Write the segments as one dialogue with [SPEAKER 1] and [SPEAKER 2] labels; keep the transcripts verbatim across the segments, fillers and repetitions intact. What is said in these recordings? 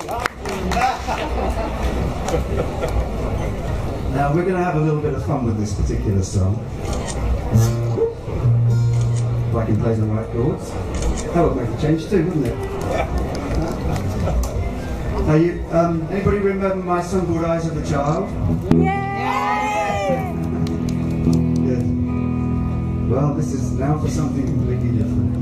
[SPEAKER 1] Now we're going to have a little bit of fun with this particular song. If I can play the right chords. That would make a change too, wouldn't it? Now you, um, anybody remember my song called Eyes of a Child?
[SPEAKER 2] Yeah!
[SPEAKER 1] Good. Well, this is now for something completely different.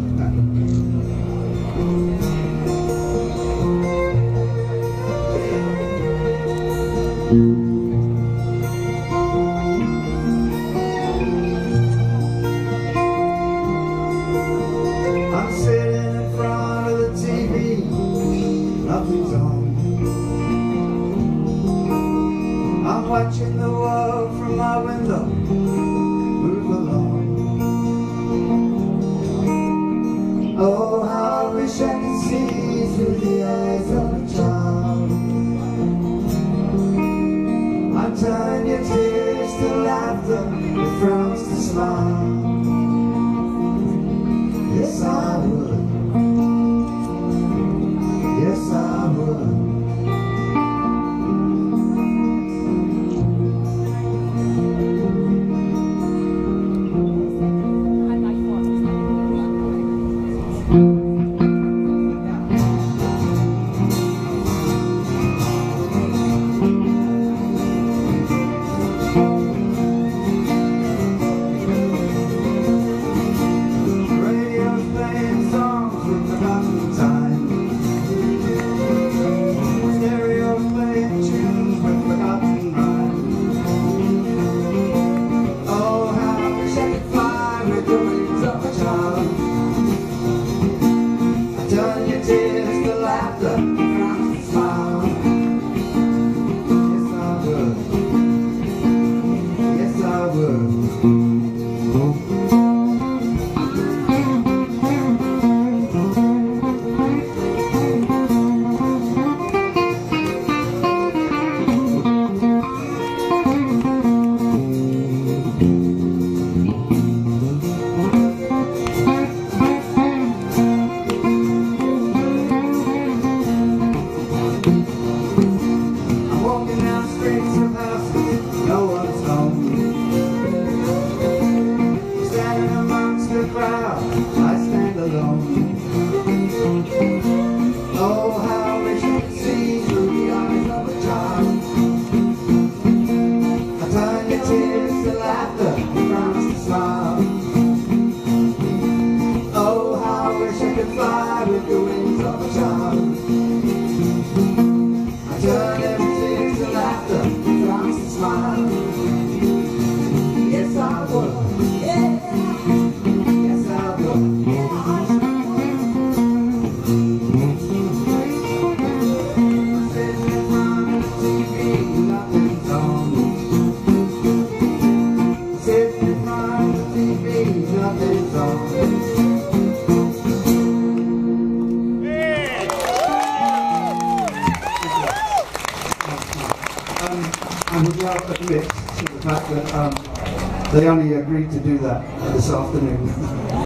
[SPEAKER 1] I'm sitting in front of the T V, nothing's on. I'm watching the world from my window move along. Oh, how I wish I could see through the eyes of a child. I'm turning your tears to laughter, your frowns to smile. Yes, I would. Yes, I would. Turn your tears to laughter, frowns to smile. Yes, I would. Yes, I would. I'm walking down streets of houses, no one's home. Standing amongst the crowd, I stand alone. Oh, how I wish I could see through the eyes of a child. I turn your tears to laughter, your frowns to smile. Oh, how I wish I could fly with the wings of a child. Turn every tear to laughter, frowns to smile. Yes, I would. Yeah. Yes, I would. Sitting in front of the T V, nothing's on. Sitting in front of the T V, nothing's on. I would now admit to the fact that um, they only agreed to do that this afternoon.